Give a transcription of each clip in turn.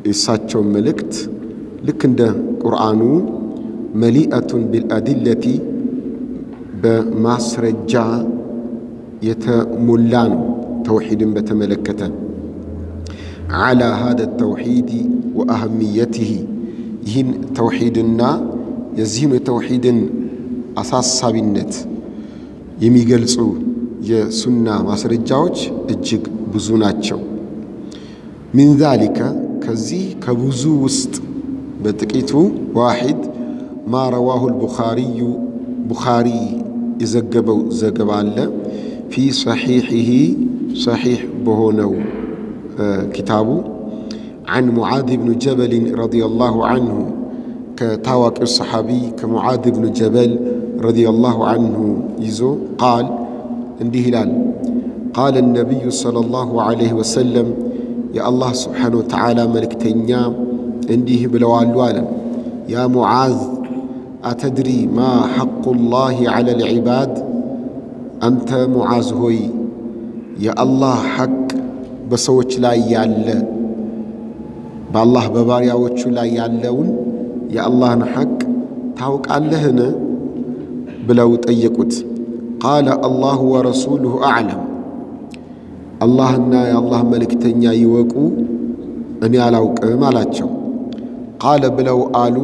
ኢሳቸው መልእክት ልክ እንደ ቁርአኑ መሊአቱን ቢልአዲለቲ በማስረጃ የተሞላ ነው። ተውሂድን በተመለከተ على هذا التوحيد وأهميته ይህን ተውሂድና የዚህን የተውሂድን አሳሳቢነት የሚገልጹ የሱና ማስረጃዎች እጅግ ብዙ ናቸው። من ذلك ከዚህ ከብዙ ውስጥ በጥቂቱ واحد ما رواه البخاري بخاري የዘገበው ዘገባ አለ في صحيحه صحيح በሆነው كتابه عن معاذ بن جبل رضي الله عنه كتاوك الصحابي كمعاذ بن جبل رضي الله عنه يزو قال اندي هلال قال النبي صلى الله عليه وسلم يا الله سبحانه وتعالى ملكتنيا انديه بلوالوالا يا معاذ أتدري ما حق الله على العباد أنت معاذ هوي يا الله حق በሰዎች ላይ ያለ በአላህ በባሪያዎቹ ላይ ያለውን የአላህን ሐቅ ታውቃለህን ብለው ጠየቁት። قال الله ورسوله أعلم አላህና የአላህ መልእክተኛ ይወቁ እኔ አላውቅም አላቸው። قال ብለው አሉ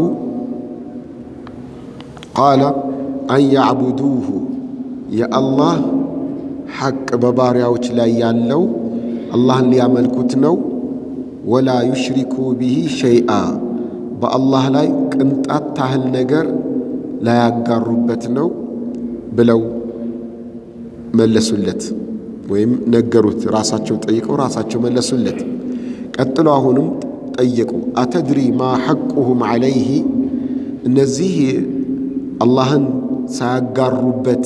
قال أن يعبدوه የአላህ ሐቅ በባሪያዎች ላይ ያለው አላህን ሊያመልኩት ነው። ወላ ዩሽሪኩ ቢሂ ሸይአ በአላህ ላይ ቅንጣት ታህል ነገር ላያጋሩበት ነው ብለው መለሱለት ወይም ነገሩት። ራሳቸው ጠይቀው ራሳቸው መለሱለት። ቀጥሎ አሁንም ጠየቁ አተድሪ ማ ሐቁሁም ዐለይሂ እነዚህ አላህን ሳያጋሩበት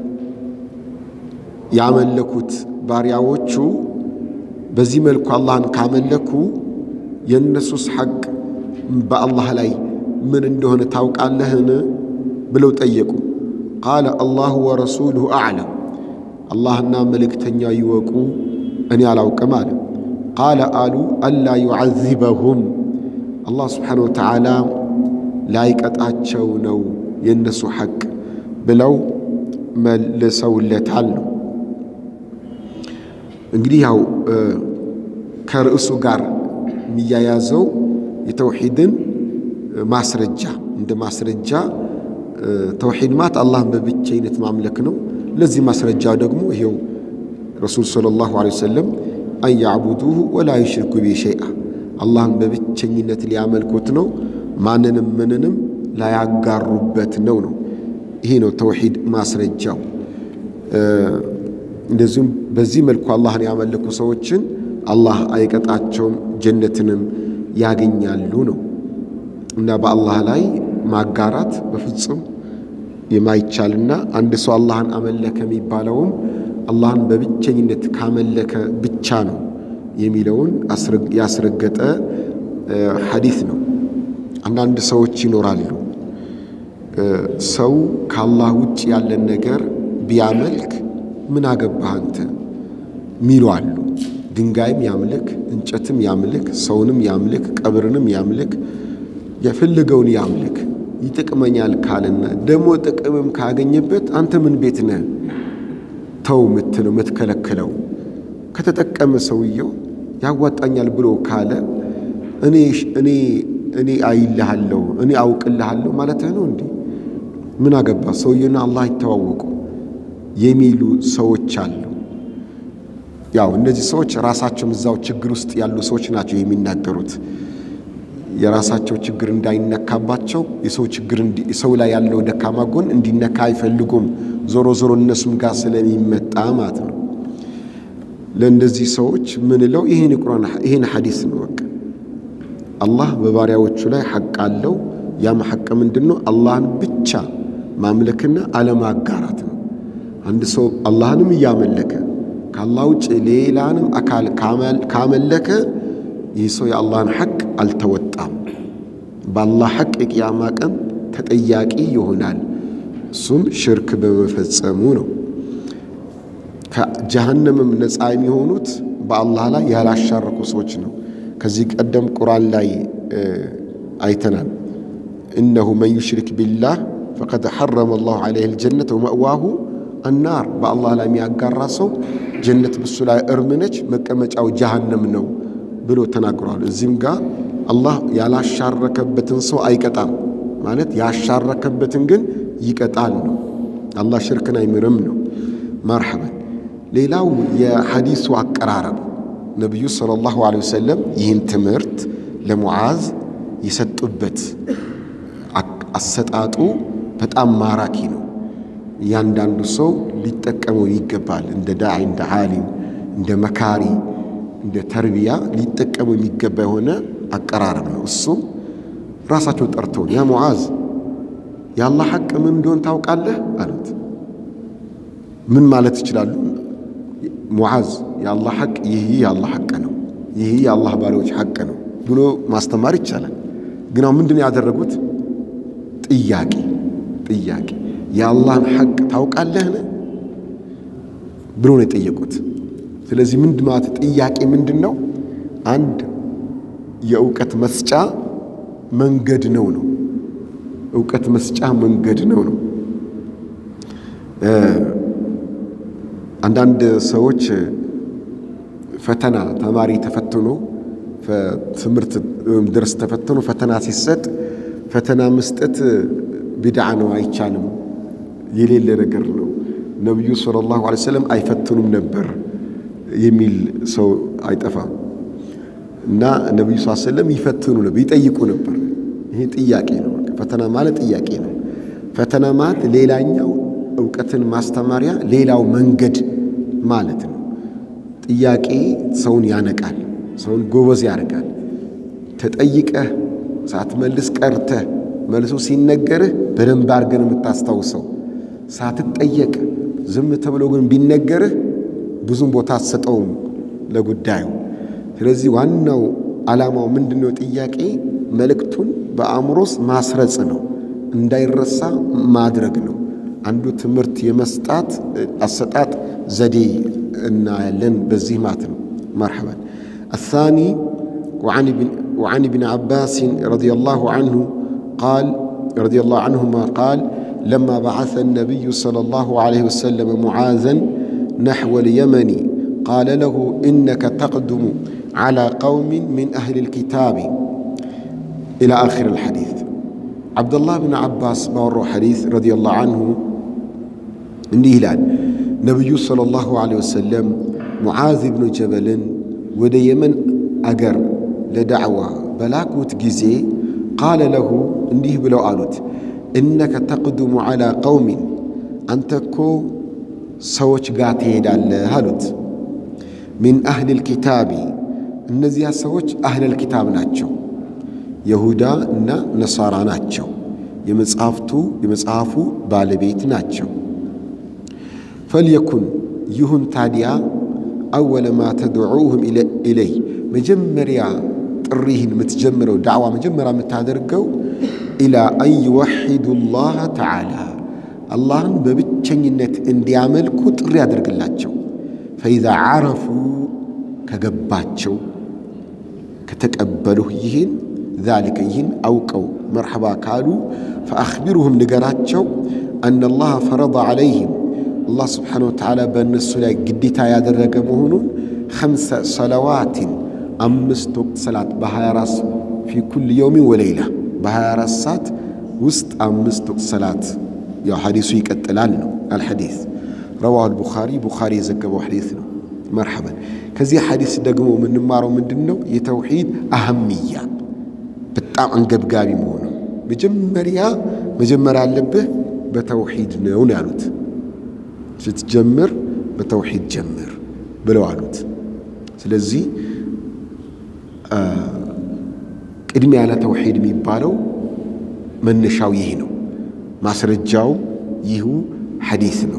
ያመለኩት ባሪያዎቹ በዚህ መልኩ አላህን ካመለኩ የነሱስ ሐቅ በአላህ ላይ ምን እንደሆነ ታውቃለህን ብለው ጠየቁ። قال الله ورسوله أعلم አላህና መልእክተኛው ይወቁ እኔ አላውቅም አለ። قال آلوا ألا يعذبهم الله سبحانه وتعالى لا ይቀጣቸው ነው የነሱ ሐቅ ብለው መልሰውለታል ነው። እንግዲህ ያው ከርዕሱ ጋር የሚያያዘው የተውሂድን ማስረጃ እንደ ማስረጃ ተውሂድ ማለት አላህን በብቸኝነት ማምለክ ነው። ለዚህ ማስረጃ ደግሞ ይሄው ረሱል ሰለላሁ ዐለይሂ ወሰለም አን ያዕቡዱሁ ወላ ይሽርኩ ቢሂ ሸይአ አላህን በብቸኝነት ሊያመልኩት ነው ማንንም ምንንም ላያጋሩበት ነው። ይሄ ነው ተውሂድ ማስረጃው። እንደዚሁም በዚህ መልኩ አላህን ያመለኩ ሰዎችን አላህ አይቀጣቸውም ጀነትንም ያገኛሉ ነው። እና በአላህ ላይ ማጋራት በፍጹም የማይቻልና አንድ ሰው አላህን አመለከ የሚባለውም አላህን በብቸኝነት ካመለከ ብቻ ነው የሚለውን ያስረገጠ ሐዲስ ነው። አንዳንድ ሰዎች ይኖራሉ ሰው ከአላህ ውጭ ያለን ነገር ቢያመልክ ምን አገባህ አንተ ሚሉ አሉ። ድንጋይም ያምልክ እንጨትም ያምልክ ሰውንም ያምልክ ቀብርንም ያምልክ የፈለገውን ያምልክ ይጥቅመኛል ካለና ደሞ ጥቅምም ካገኘበት አንተ ምን ቤት ነህ ተው ምትለው ምትከለከለው? ከተጠቀመ ሰውየው ያዋጣኛል ብሎ ካለ እኔ አይልሃለሁ እኔ አውቅልሃለሁ ማለት ነው እንዴ? ምን አገባ ሰውየውና አላህ ይተዋወቁ የሚሉ ሰዎች አሉ። ያው እነዚህ ሰዎች ራሳቸው እዛው ችግር ውስጥ ያሉ ሰዎች ናቸው የሚናገሩት። የራሳቸው ችግር እንዳይነካባቸው የሰው ችግር ሰው ላይ ያለው ደካማ ጎን እንዲነካ አይፈልጉም። ዞሮ ዞሮ እነሱም ጋር ስለሚመጣ ማለት ነው። ለእንደዚህ ሰዎች ምንለው ይሄን ሐዲስ ነው። በቃ አላህ በባሪያዎቹ ላይ ሐቅ አለው። ያም ሐቅ ምንድነው? አላህን ብቻ ማምለክና አለማጋራት ነው። አንድ ሰው አላህንም ያመለከ ከአላህ ውጭ ሌላንም አካል ካመለከ ይህ ሰው የአላህን ሐቅ አልተወጣም። በአላህ ሐቅ የቂያማ ቀን ተጠያቂ ይሆናል። እሱም ሽርክ በመፈጸሙ ነው። ከጀሃነምም ነፃ የሚሆኑት በአላህ ላይ ያላሻረኩ ሰዎች ነው። ከዚህ ቀደም ቁርአን ላይ አይተናል إنه من يشرك بالله فقد حرم الله عليه الجنة ومأواه النار بالله لا የሚያጋራ ሰው ጀነት በሱ ላይ እርምነች መቀመጫው ጀሃነም ነው ብሎ ተናግሯል እዚህም ጋር አላህ ያላሻረከበትን ሰው አይቀጣም ማለት ያሻረከበትን ግን ይቀጣል ነው አላህ ሽርክን አይምርም ነው مرحبا ሌላው የሐዲሱ አቀራረብ ነብዩ ሰለላሁ ዐለይሂ ወሰለም ይህን ትምህርት ለሙዓዝ ይሰጡበት አሰጣጡ በጣም ማራኪ ነው ያንዳንዱ ሰው ሊጠቀመው ይገባል እንደ ዳዒ እንደ ዓሊም እንደ መካሪ እንደ ተርቢያ ሊጠቀመው የሚገባ የሆነ አቀራረብ ነው እሱ ራሳቸው ጠርተው ያ ሙዓዝ ያላህ ሐቅ ምን እንደሆነ ታውቃለህ አሉት ምን ማለት ይችላል ሙዓዝ ያላህ ሐቅ ይሄ ያላህ ሐቅ ነው ይሄ ያላህ ባሪያዎች ሐቅ ነው ብሎ ማስተማር ይቻላል ግን ምንድነው ያደረጉት ጥያቄ ያላህን ሐቅ ታውቃለህ ብሎ ነው የጠየቁት ስለዚህ ምንድነው ማለት ጥያቄ ምንድነው አንድ የእውቀት መስጫ መንገድ ነው እውቀት መስጫ መንገድ ነው አንዳንድ ሰዎች ፈተና ተማሪ ተፈትኖ ትምህርት ድረስ ተፈትኖ ፈተና ሲሰጥ ፈተና መስጠት ቢድዓ ነው አይቻልም የሌለ ነገር ነው ነብዩ ሰለላሁ ዐለይሂ ወሰለም አይፈትኑም ነበር የሚል ሰው አይጠፋም እና ነብዩ ሰለላሁ ዐለይሂ ወሰለም ይፈትኑ ነበር ይጠይቁ ነበር ይሄ ጥያቄ ነው ፈተና ማለት ጥያቄ ነው ፈተና ማለት ሌላኛው ዕውቀትን ማስተማሪያ ሌላው መንገድ ማለት ነው ጥያቄ ሰውን ያነቃል ሰውን ጎበዝ ያደርጋል ተጠይቀህ ሳትመልስ ቀርተህ መልሶ ሲነገርህ በደንብ አድርገን የምታስታውሰው ሳትጠየቅ ዝም ተብሎ ግን ቢነገርህ ብዙም ቦታ አትሰጠውም ለጉዳዩ ስለዚህ ዋናው ዓላማው ምንድነው ጥያቄ መልእክቱን በአእምሮስ ማስረጽ ነው እንዳይረሳ ማድረግ ነው አንዱ ትምህርት የመስጣት አሰጣጥ ዘዴ እና ያለን በዚህ ማለት ነው مرحبا الثاني وعن ابن عباس رضي الله عنهما قال لما بعث النبي صلى الله عليه وسلم معاذا نحو اليمن قال له إنك تقدم على قوم من أهل الكتاب إلى آخر الحديث عبد الله بن عباس باورو حديث رضي الله عنه እንዲህ ይላል ነብዩ ሰለላሁ ዐለይሂ ወሰለም ሙዓዝ ኢብኑ ጀበልን ወደ የመን አገር ለዳዕዋ በላኩት ጊዜ قال له እንዲህ ብለው አሉት انك تقدم على قوم አንተኮ ሰዎች ጋር ትሄዳለህ አሉት من اهل الكتاب እነዚያ ሰዎች اهل الكتاب ናቸው ይሁዳ እና ነሳራ ናቸው የመጽሐፉ ባለቤት ናቸው فليكن يهن تاديا أول ما تدعوهم إليه مجمريا طريهن متجمروا دعوة مجمرة متادرقوا إلى أن يوحدوا الله تعالى الله ببتشنينت انديامل كتر يادرق اللاتشو فإذا عرفوا كقباتشو كتقبلوا يهن ذلك يهن أوقوا مرحبا قالوا فأخبرهم نقراتشو أن الله فرض عليهم الله سبحانه وتعالى بالنسبة لا قديتا يادرق مهنون 5 صلوات 5 وقت صلاة بهاراس في كل يوم وليلة بهارسات وسط 5 وقت صلاة يا حديث يقتلالنا الحديث رواه البخاري زكبوا حديثنا مرحبا كذي حديث دقمو من نمارو من دنو يتوحيد أهمية بتاع انقبقابي مهنو مجمريا اللبه بتوحيد نونالوت ስትጀምር በተውሂድ ጀምር ብለው አሉት ስለዚህ ቅድሚያ ለተውሂድ የሚባለው መነሻው ይሄ ነው ማስረጃው ይሁ ሐዲስ ነው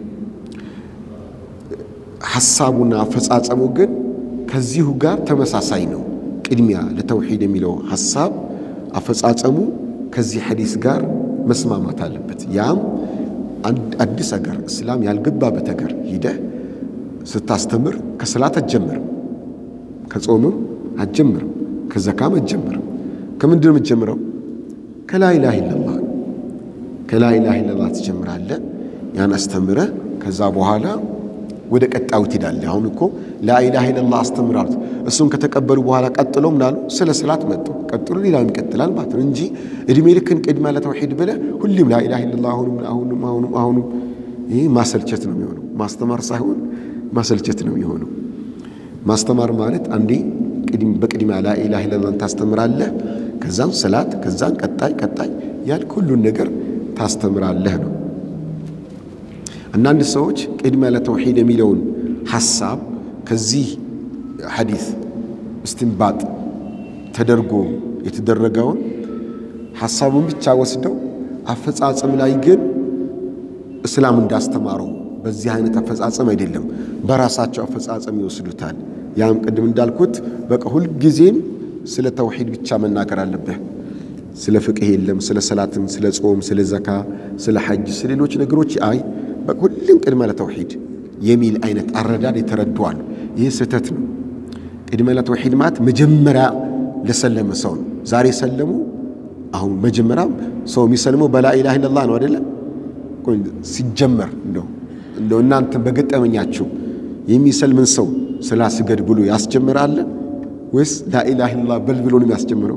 ሐሳቡና አፈጻጸሙ ግን ከዚሁ ጋር ተመሳሳይ ነው ቅድሚያ ለተውሂድ የሚለው ሐሳብ አፈጻጸሙ ከዚህ ሐዲስ ጋር መስማማት አለበት ያም አዲስ አገር እስላም ያልገባበት አገር ሄደ ስታስተምር ከሰላት አትጀምር ከጾምም አትጀምርም። ከዘካም አትጀምርም። ከምንድን ነው የምትጀምረው? ከላ ኢላሃ ኢላላህ ከላ ኢላሃ ኢላላህ ትጀምራለህ። ያን አስተምረህ ከዛ በኋላ ወደ ቀጣዩ ትሄዳለህ። አሁን እኮ ላ ኢላሃ ኢላላህ አስተምራሉት። እሱን ከተቀበሉ በኋላ ቀጥሎ ምናሉ ስለ ሰላት መጡ። ቀጥሎ ሌላም ይቀጥላል ማለት ነው እንጂ እድሜ ልክን ቅድመ ለተውሂድ ብለህ ሁሉም ላ ኢላሃ ኢላላህ አሁንም ይሄ ማሰልቸት ነው የሚሆነው። ማስተማር ሳይሆን ማሰልቸት ነው የሚሆነው። ማስተማር ማለት አንዴ በቅድሚያ ላ ኢላሃ ኢላላህ ታስተምራለህ። ከዛም ሰላት፣ ከዛም ቀጣይ ያልክ ሁሉን ነገር ታስተምራለህ ነው። አንዳንድ ሰዎች ቅድመ ለተውሂድ የሚለውን ሐሳብ ከዚህ ሐዲስ እስትንባጥ ተደርጎ የተደረገውን ሐሳቡን ብቻ ወስደው አፈጻጸም ላይ ግን እስላም እንዳስተማረው በዚህ አይነት አፈጻጸም አይደለም፣ በራሳቸው አፈጻጸም ይወስዱታል። ያም ቅድም እንዳልኩት በቃ ሁሉ ጊዜም ስለ ተውሂድ ብቻ መናገር አለብህ። ስለ ፍቅህ የለም፣ ስለ ሰላትም፣ ስለ ጾም፣ ስለ ዘካ፣ ስለ ሐጅ፣ ስለ ሌሎች ነገሮች በቃ ሁሉም ቅድመ ለተውሂድ የሚል አይነት አረዳድ የተረዱዋል። ይህ ስህተት ነው። ቅድመ ለተውሂድ ማለት መጀመሪያ ለሰለመ ሰው ነው። ዛሬ ሰለሙ። አሁን መጀመሪያ ሰው የሚሰልመው በላ ኢላሃ ኢላላህ ነው አይደለ? ሲጀመር እንደው እናንተ በገጠመኛችሁ የሚሰልምን ሰው ስላስገድ ብሎ ያስጀምራል ወይስ ላ ኢላሃ ኢላላህ በል ብሎ ነው የሚያስጀምረው?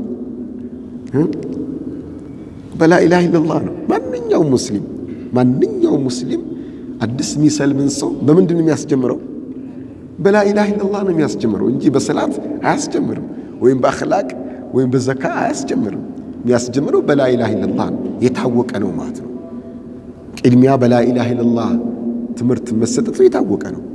በላ ኢላሃ ኢላላህ ነው። ማንኛውም ሙስሊም አዲስ የሚሰልምን ሰው በምንድን ነው የሚያስጀምረው? በላ ኢላሃ ኢላላህ ነው የሚያስጀምረው እንጂ በሰላት አያስጀምርም፣ ወይም በአኽላቅ ወይም በዘካ አያስጀምርም። የሚያስጀምረው በላ ኢላሃ ኢላላህ ነው። የታወቀ ነው ማለት ነው። ቅድሚያ በላ ኢላሃ ኢላላህ ትምህርት መሰጠቱ የታወቀ ነው።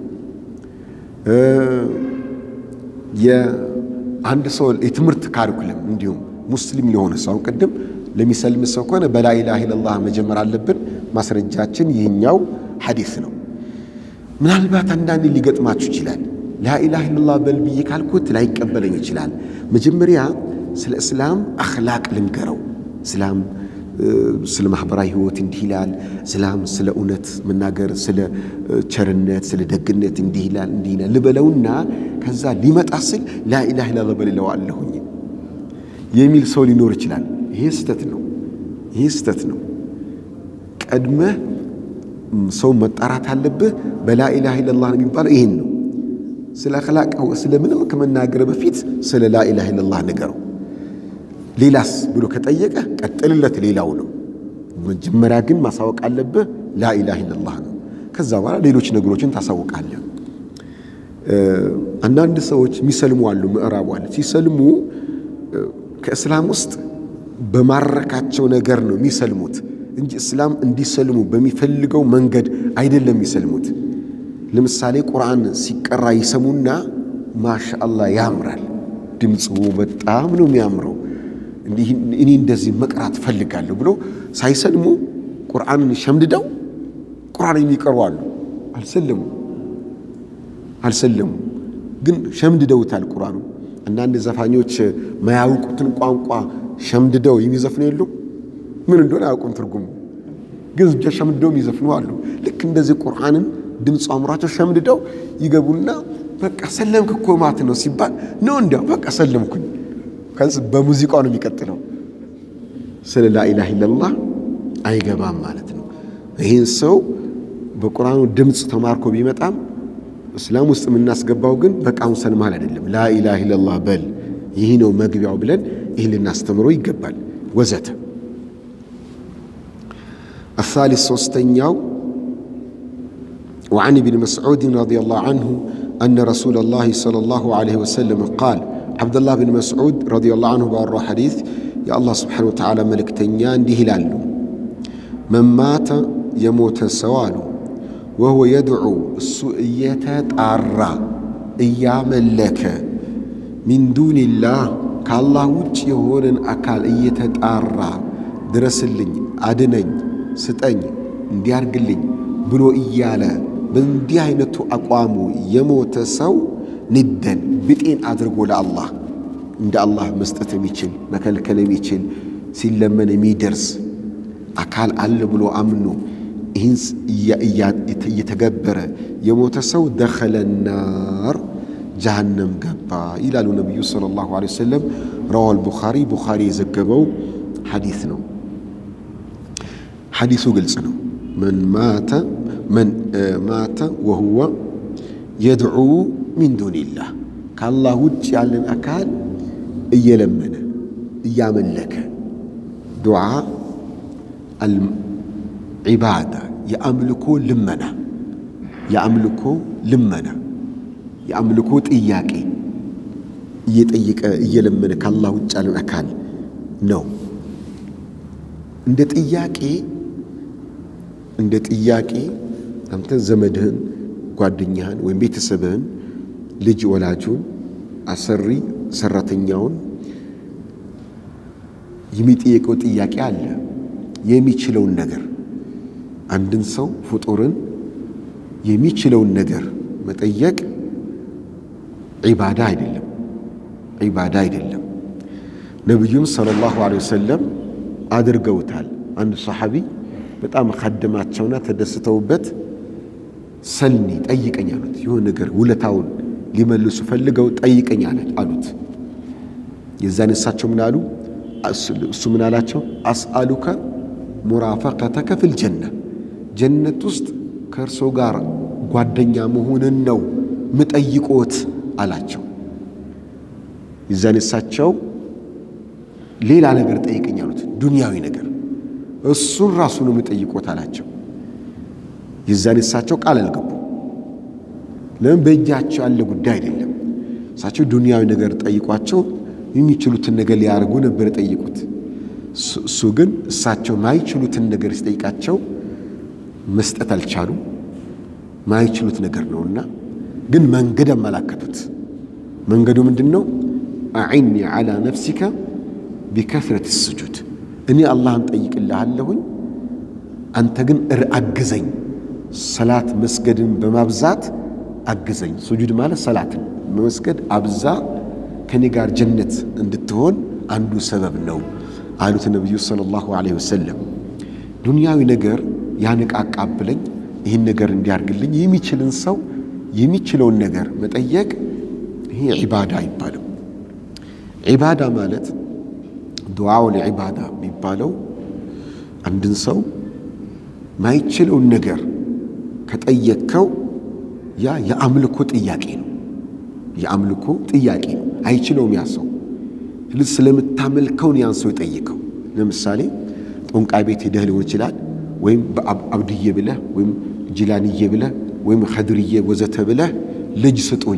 የአንድ ሰው የትምህርት ካሪኩለም እንዲሁም ሙስሊም ሊሆን ሰው ቅድም ለሚሰልም ሰው ከሆነ በላ ኢላሃ ኢላላህ መጀመር አለብን። ማስረጃችን ይህኛው ሐዲስ ነው። ምናልባት አንዳንዴ ሊገጥማችሁ ይችላል። ላ ኢላሃ ኢላላህ በል ብዬ ካልኩት ላይቀበለኝ ይችላል። መጀመሪያ ስለ እስላም አኽላቅ ልንገረው። ስለ ማህበራዊ ህይወት እንዲህ ይላል። ስለ እውነት መናገር፣ ስለ ቸርነት፣ ስለ ደግነት እንዲህ ይላል ልበለውና ከዛ ሊመጣ ስል ላ ኢላሃ ኢላላህ በልለዋለሁኝ የሚል ሰው ሊኖር ይችላል። ይሄ ስህተት ነው። ቀድመህ ሰው መጣራት አለብህ። በላ ኢላሃ ኢላላህ የሚባለው ይሄን ነው። ስለ አኽላቅ ስለምንም ከመናገር በፊት ስለ ላ ኢላሃ ኢላላህ ንገረው። ሌላስ ብሎ ከጠየቀ ቀጥልለት፣ ሌላው ነው። መጀመሪያ ግን ማሳወቅ አለብህ ላ ኢላሃ ኢላላህ ነው። ከዛ በኋላ ሌሎች ነገሮችን ታሳውቃለህ። አንዳንድ ሰዎች የሚሰልሙ አሉ፣ ምዕራቡ አለ። ሲሰልሙ ከእስላም ውስጥ በማረካቸው ነገር ነው የሚሰልሙት እንጂ እስላም እንዲሰልሙ በሚፈልገው መንገድ አይደለም የሚሰልሙት። ለምሳሌ ቁርአን ሲቀራ ይሰሙና ማሻአላህ ያምራል፣ ድምፁ በጣም ነው የሚያምረው፣ እኔ እንደዚህ መቅራት ፈልጋለሁ ብሎ ሳይሰልሙ ቁርአንን ሸምድደው ቁርአን የሚቀሩ አሉ። አልሰለሙ ግን ሸምድደውታል ቁርአኑ። አንዳንድ ዘፋኞች ማያውቁትን ቋንቋ ሸምድደው የሚዘፍኑ የሉ፣ ምን እንደሆነ አያውቁም ትርጉሙ፣ ግን ሸምድደው የሚዘፍኑ አሉ። ልክ እንደዚህ ቁርአንን ድምፁ አምሯቸው ሸምድደው ይገቡና በቃ ሰለምክ እኮ ማለት ነው ሲባል ነው እንዲያው በቃ ሰለምኩኝ። ከዚህ በሙዚቃው ነው የሚቀጥለው። ስለ ላ ኢላሃ ኢላላህ አይገባም ማለት ነው። ይሄን ሰው በቁርአኑ ድምፅ ተማርኮ ቢመጣም እስላም ውስጥ የምናስገባው ግን በቃውን ሰልማል አይደለም። ላ ኢላሃ ኢላላህ በል፣ ይህ ነው መግቢያው ብለን ይህ ልናስተምረው ይገባል ወዘተ። الثالث ሶስተኛው وعن ابن مسعود رضي الله عنه أن رسول الله صلى الله عليه وسلم قال عبد الله بن مسعود رضي الله عنه بارو حديث يا الله سبحانه وتعالى ملك تنيان دي هلالو من مات يموت سوالو وهو يدعو السؤية تعرى إيام لك من دون الله كالله وجه هون أكال إية تعرى درس اللي أدني ستأني انديار قلي بلو إيالا بندي عينتو أقوامو يموت سو ندا بتين أدرقو لله عند الله مستتم يتشل مكال كلام يتشل سلمنا ميدرس أكال على بلو أمنو هنس يتجبر يموت سو دخل النار جهنم قبا إلى النبي صلى الله عليه وسلم رواه البخاري بخاري زكبوا حديثنا حديث قلسنا من مات وهو يدعو من دون الله كالله وجه على الأكال يلمنا يعملك دعاء العبادة يأملكو لمنا يأملكو تإياكي يتأيك يلمنا كالله وجه على الأكال نو عند إياكي أنت زمدهن ጓደኛህን ወይም ቤተሰብህን ልጅ ወላጁን አሰሪ ሰራተኛውን የሚጠይቀው ጥያቄ አለ የሚችለውን ነገር አንድን ሰው ፍጡርን የሚችለውን ነገር መጠየቅ ዒባዳ አይደለም ነብዩም ሰለላሁ ዐለይሂ ወሰለም አድርገውታል አንድ ሱሐቢ በጣም ኸደማቸውና ተደስተውበት ሰልኒ ጠይቀኝ አሉት ይሁን ነገር ውለታውን ሊመልሱ ፈልገው ጠይቀኝ አሉት የዛን እሳቸው ምን አሉ እሱ ምን አላቸው አስአሉከ ሙራፈቀተከ ፊል ጀነት ውስጥ ከእርሶ ጋር ጓደኛ መሆንን ነው ምጠይቆት አላቸው የዛን እሳቸው ሌላ ነገር ጠይቀኝ አሉት ዱንያዊ ነገር እሱን ራሱ ነው ምጠይቆት አላቸው የዛን እሳቸው ቃል አልገቡ ለምን በእጃቸው ያለ ጉዳይ አይደለም እሳቸው ዱንያዊ ነገር ጠይቋቸው የሚችሉትን ነገር ሊያርጉ ነበር ጠይቁት እሱ ግን እሳቸው ማይችሉትን ነገር ሲጠይቃቸው መስጠት አልቻሉ ማይችሉት ነገር ነውና ግን መንገድ አመላከቱት መንገዱ ምንድነው አዒኒ على نفسك بكثرة السجود እኔ አላህን ጠይቅልሃለሁኝ አንተ ግን አግዘኝ ሰላት መስገድን በማብዛት አግዘኝ ሱጁድ ማለት ሰላትን በመስገድ አብዛ ከኔ ጋር ጀነት እንድትሆን አንዱ ሰበብ ነው አሉት ነብዩ ሰለላሁ ዐለይሂ ወሰለም ዱንያዊ ነገር ያነቃቃብለኝ ይሄን ነገር እንዲያርግልኝ የሚችልን ሰው የሚችለውን ነገር መጠየቅ ይሄ ዒባዳ ይባላል ዒባዳ ማለት ዱዓው ለዒባዳ የሚባለው አንድን ሰው ማይችለውን ነገር ከጠየቀው ያ የአምልኮ ጥያቄ ነው አይችለውም ያሰው ስለምታመልከው ያን ሰው ይጠይቀው ለምሳሌ ጦንቃይ ቤት ሄደህ ሊሆን ይችላል ወይም በአብድዬ ብለህ ወይም ጂላንዬ ብለህ ወይም ኸድርዬ ወዘተ ብለህ ልጅ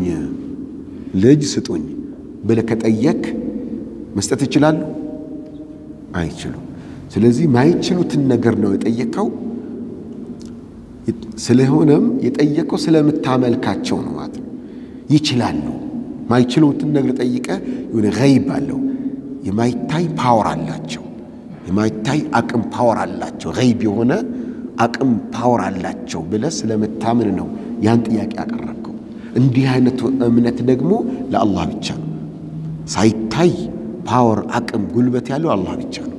ስጡኝ ብለህ ከጠየቅ መስጠት ይችላል አይችሉም ስለዚህ ማይችሉትን ነገር ነው የጠየቀው ስለሆነም የጠየቀው ስለምታመልካቸው ነው ማለት ይችላሉ ማይችሉትን ነገር ጠይቀ የሆነ ገይብ አለው የማይታይ ፓወር አላቸው የማይታይ አቅም ፓወር አላቸው ገይብ የሆነ አቅም ፓወር አላቸው ብለህ ስለምታምን ነው ያን ጥያቄ ያቀረብከው እንዲህ አይነቱ እምነት ደግሞ ለአላህ ብቻ ነው ሳይታይ ፓወር አቅም ጉልበት ያለው አላህ ብቻ ነው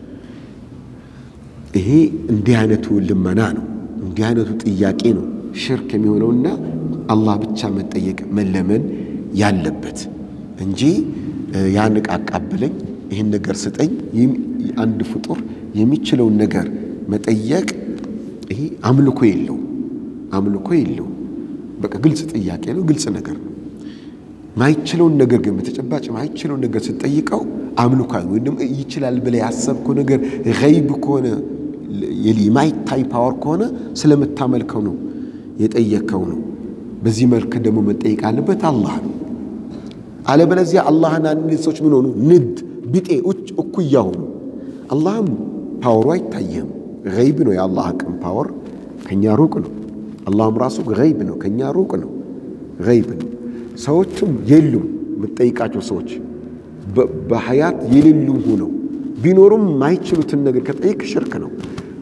ይሄ እንዲህ አይነቱ ልመና ነው እንዲህ አይነቱ ጥያቄ ነው ሽርክ የሚሆነውና አላህ ብቻ መጠየቅ መለመን ያለበት እንጂ ያንቃቃብለኝ ይሄን ነገር ስጠኝ አንድ ፍጡር የሚችለውን ነገር መጠየቅ ይሄ አምልኮ የለው በቃ ግልጽ ጥያቄ ነው ግልጽ ነገር ነው ማይችለውን ነገር ግን በተጨባጭ ማይችለውን ነገር ስትጠይቀው አምልኮ ወይንም ይችላል ብለ ያሰብከው ነገር ገይብ ከሆነ የማይታይ ፓወር ከሆነ ስለምታመልከው ነው የጠየቀው ነው በዚህ መልኩ ደግሞ መጠየቅ አለበት አላህ ነው አለበለዚያ አላህና ንሶች ምን ሆኑ ንድ ቢጤ እኩያ ሆኑ አላህም ፓወሩ አይታየም ገይብ ነው የአላህ አቅም ፓወር ከኛ ሩቅ ነው አላህም ራሱ ገይብ ነው ከኛ ሩቅ ነው ገይብ ነው ሰዎችም የሉም መጠይቃቸው ሰዎች በሐያት የሌሉም ሆነው ቢኖሩም ማይችሉትን ነገር ከጠይቅ ሽርክ ነው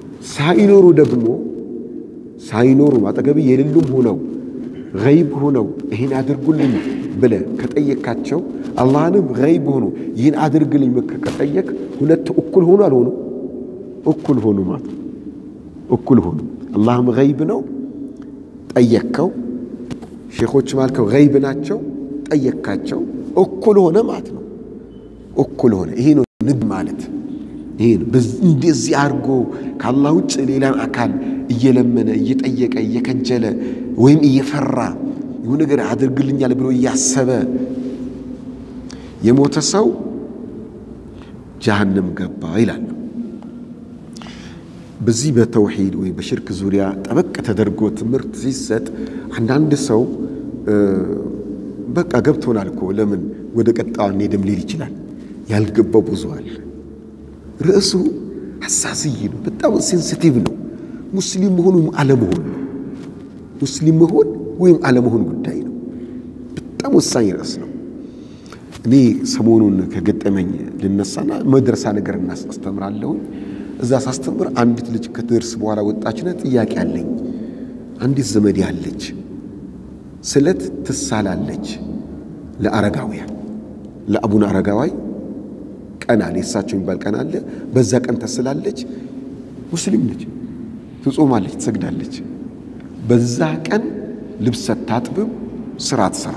ሳይኖሩ አጠገብ የሌሉም ሆነው ገይብ ሆነው ይሄን አድርጉልኝ ብለ ከጠየቃቸው አላህንም ገይብ ሆኖ ይሄን አድርግልኝ ከጠየቅ ሁለት እኩል ሆኖ አልሆኑ እኩል ሆኑ ማለት እኩል ሆኑ አላህም ገይብ ነው ጠየቅከው ሼኾች ማልከው ገይብ ናቸው ጠየካቸው እኩል ሆነ ማለት ነው እኩል ሆነ ይሄ ነው ንግድ ማለት ይሄ እንደዚህ አርጎ ከአላህ ውጭ ሌላን አካል እየለመነ እየጠየቀ እየከጀለ ወይም እየፈራ ይሁን ነገር አድርግልኛል ብሎ እያሰበ የሞተ ሰው ጀሃነም ገባ ይላል በዚህ በተውሂድ ወይ በሽርክ ዙሪያ ጠበቅ ተደርጎ ትምህርት ሲሰጥ አንዳንድ ሰው በቃ ገብቶናል እኮ ለምን ወደ ቀጣው እንሄድም ሊል ይችላል ያልገባው ብዙ አለ ርዕሱ ሐሳስይ ነው በጣም ሴንሲቲቭ ነው ሙስሊም መሆኑ አለመሆኑ ሙስሊም መሆን ወይም አለመሆን ጉዳይ ነው በጣም ወሳኝ ርዕስ ነው እኔ ሰሞኑን ከገጠመኝ ልነሳና መድረሳ ነገር እናስተምራለሁ እዛ ሳስተምር አንዲት ልጅ ከትርስ በኋላ ወጣችና ጥያቄ አለኝ አንዲት ዘመድ ያለች ስለት ትሳላለች ለአረጋውያን ለአቡነ አረጋዋይ ቀን አለ እሳቸው የሚባል ቀን አለ በዛ ቀን ተስላለች ሙስሊም ነች ትጾማለች ትሰግዳለች በዛ ቀን ልብስ ታጥብም ስራ ትሰራ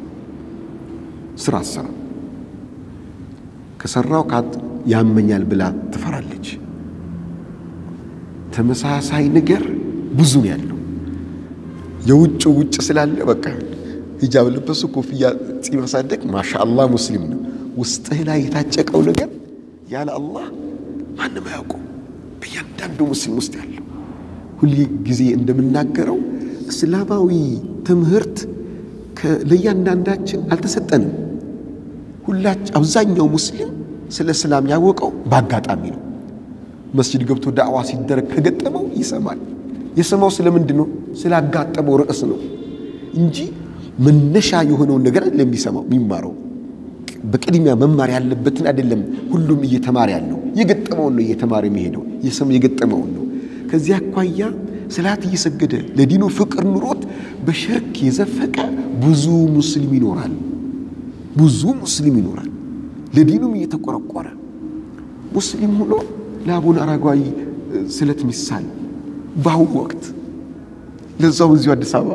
ከሰራው ያመኛል ብላ ትፈራለች ተመሳሳይ ነገር ብዙ ነው ያለው የውጭ ስላለ በቃ ሂጃብ ለበሱ ኮፍያ ጽይፈሳደቅ ማሻአላህ ሙስሊም ነው ውስጥህ ላይ የታጨቀው ነገር ያለ አላህ ማንም ያውቀው በእያንዳንዱ ሙስሊም ውስጥ ያለው ሁሉ ጊዜ እንደምናገረው እስላማዊ ትምህርት ለእያንዳንዳችን አልተሰጠንም ሁላችን አብዛኛው ሙስሊም ስለ እስላም ያወቀው በአጋጣሚ ነው መስጂድ ገብቶ ዳዕዋ ሲደረግ ከገጠመው ይሰማል የሰማው ስለምንድን ነው ስላጋጠመው ርዕስ ነው እንጂ መነሻ የሆነውን ነገር ለሚሰማው የሚማረው በቅድሚያ መማር ያለበትን አይደለም ሁሉም እየተማረ ያለው የገጠመውን ነው እየተማረ የሚሄደው የገጠመውን ነው ከዚያ አኳያ ሰላት እየሰገደ ለዲኑ ፍቅር ኑሮት በሽርክ የዘፈቀ ብዙ ሙስሊም ይኖራል ለዲኑም እየተቆረቆረ ሙስሊም ሆኖ ለአቡነ አረጋዊ ስለት ሚሳል በአሁኑ ወቅት ለዛው እዚሁ አዲስ አበባ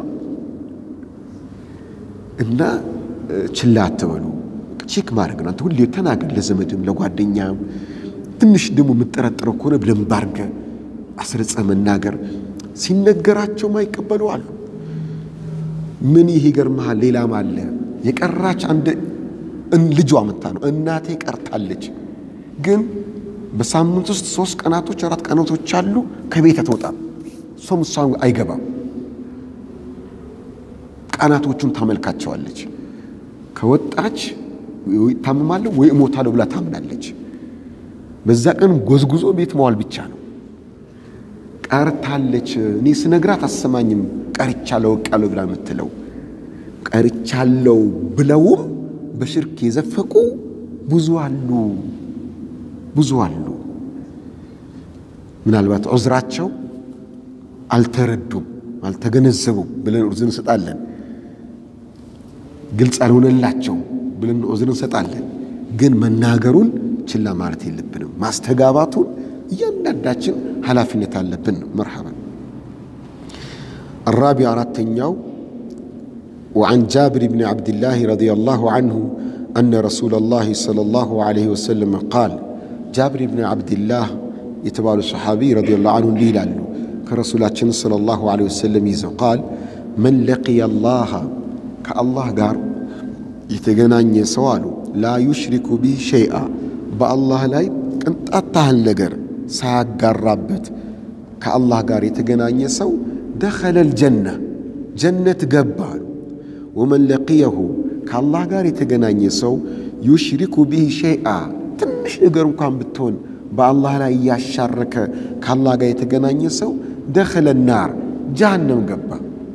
እና ችላ አትበሉ ቼክ ማድረግ ነው ሁሉ ተናገር ለዘመድም ለጓደኛም ትንሽ ደግሞ የምትጠረጥረው ከሆነ በደንብ አድርገህ አስረጸ መናገር ሲነገራቸው ማይቀበሉ አሉ ምን ይሄ ገርማል ሌላም አለ የቀራች አንድ ልጇ መጣ ነው እናቴ ቀርታለች ግን በሳምንት ውስጥ 3 ቀናቶች 4 ቀናቶች አሉ ከቤት አትወጣም ሶምሳው አይገባም ቀናቶቹን ታመልካቸዋለች ከወጣች ታመማለሁ ወይ ሞታለሁ ብላ ታምናለች በዛ ቀን ጎዝጉዞ ቤት መዋል ብቻ ነው ቀርታለች እኔ ስነግራት አሰማኝም ቀርቻለሁ ወቃለሁ ብላ መተለው ቀርቻለሁ ብለውም በሽርክ የዘፈቁ ብዙ አሉ ምናልባት ዑዝራቸው አልተረዱም አልተገነዘቡም ብለን ዑዝር እንሰጣለን ግልጽ አልሆነላቸው ብለን ዑዝር እንሰጣለን ግን መናገሩን ችላ ማለት የለብንም ማስተጋባቱን እያንዳንዳችን ኃላፊነት አለብን ነው مرحبا الرابع አራተኛው وعن جابر بن عبد الله رضي الله عنه أن رسول الله صلى الله عليه وسلم قال جابر بن عبد الله يتبع الصحابي رضي الله عنه ليلانه كرسولاتنا صلى الله عليه وسلم يزو قال من لقي الله كالله قال يتغناني سوالو لا يشرك به شيئا بالله لا قنطاتال ነገር ሳያጋራበት ከአላህ ጋር የተገናኘ ሰው دخل الجنة جنة ገባል ومن لقيه ከአላህ ጋር የተገናኘ ሰው يشرك به شيئا ትንሽ ነገር እንኳን ብትሆን በአላህ ላይ ያሻረከ ከአላህ ጋር የተገናኘ ሰው دخل النار جهنم ገባ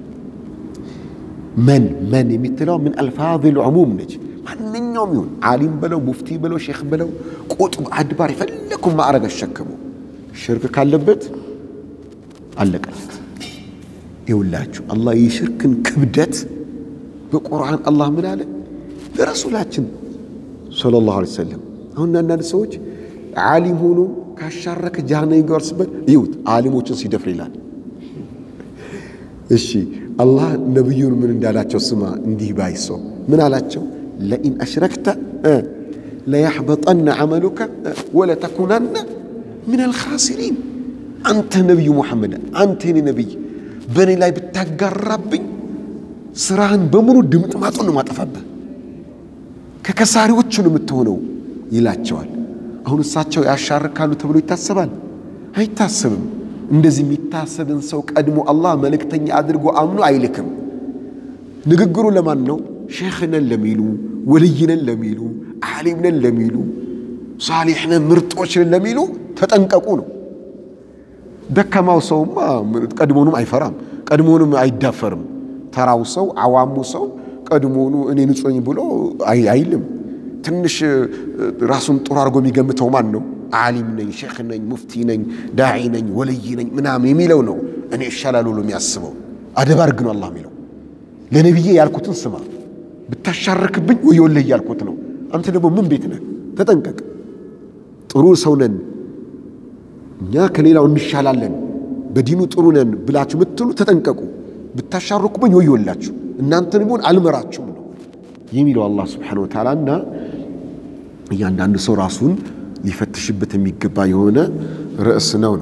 من የሚትለው من الفاظ العموم ነች ማንኛውም ይሁን ዓሊም በለው ሙፍቲ በለው ሼክ በለው ቁጥብ አድባር ይፈልኩም ማዕረግ አሸከሙ ሽርክ ካለበት አለቀለት ይውላችሁ አላህ የሽርክን ክብደት በቁርአን አላህ ምን አለ ለረሱላችን ሰለላሁ ዐለይሂ ወሰለም አሁን አንዳንድ ሰዎች ዓሊም ሆኖ ካሻረከ ጀሃነም ይገባል ይዩት ዓሊሞችን ሲደፍር ይላል እሺ الله نبي من اندالاتشو سما انديه بايسو من አላቸው لئن أشركت ليحبطن عملك ولا تكونن من الخاسرين أنت نبي محمد أنت نبي بني لاي بتاغرابኝ ስራህን በሙሉ ድምጥማጡን ነው ማጠፋብህ ከከሳሪዎቹ ነው የምትሆነው ይላቸዋል አሁን እሳቸው ያሻርካሉ ተብሎ ይታሰባል አይታሰብም እንደዚህ የሚታሰብን ሰው ቀድሞ አላህ መልእክተኛ አድርጎ አምኖ አይልክም ንግግሩ ለማን ነው ሼኽነን ለሚሉ ወልይነን ለሚሉ ዓሊምነን ለሚሉ ሷሊህነን ምርጦችን ለሚሉ ተጠንቀቁ ነው ደከማው ሰውማ ቀድሞንም አይፈራም ቀድሞንም አይዳፈርም ተራው ሰው አዋሙ ሰው ቀድሞኑ እኔ ንጹኝ ብሎ አይልም ትንሽ ራሱን ጥሩ አርጎ የሚገምተው ማን ነው ዓሊም ነኝ ሼኽ ነኝ ሙፍቲ ነኝ ዳዒ ነኝ ወልይ ነኝ ምናምን የሚለው ነው እኔ ይሻላል ብሎ የሚያስበው አደባርግ ነው አላህ የሚለው ለነብዬ ያልኩትን ስማ ብታሻርክብኝ ወይወልህ ያልኩት ነው አንተ ደግሞ ምን ቤት ነህ ተጠንቀቅ ጥሩ ሰው ነን እኛ ከሌላው እንሻላለን በዲኑ ጥሩ ነን ብላችሁ ምትሉ ተጠንቀቁ ብታሻርኩብኝ ወይወላችሁ እናንተን ቢሆን አልመራችሁም ነው የሚለው አላህ Subhanahu Wa Ta'ala እና እያንዳንዱ ሰው ራሱን ሊፈትሽበት የሚገባ የሆነ ርዕስ ነው